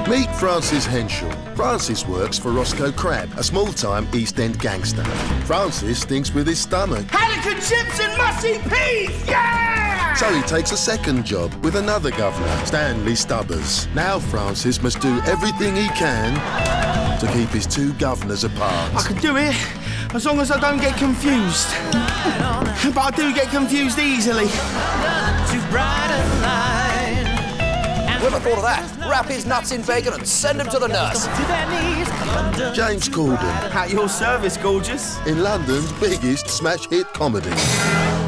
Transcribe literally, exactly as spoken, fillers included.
Meet Francis Henschel. Francis works for Roscoe Crab, a small-time East End gangster. Francis thinks with his stomach. Haddock chips and mushy peas! Yeah! So he takes a second job with another governor, Stanley Stubbers. Now Francis must do everything he can to keep his two governors apart. I can do it, as long as I don't get confused. But I do get confused easily. Whoever thought of that? Wrap his nuts in bacon and send him to the nurse. James Corden. At your service, gorgeous. In London's biggest smash hit comedy.